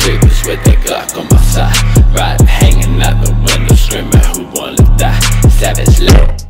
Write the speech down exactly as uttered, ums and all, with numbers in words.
sleepers with that Glock on my side, riding, hanging out the window, screaming who wanna die. Savage love.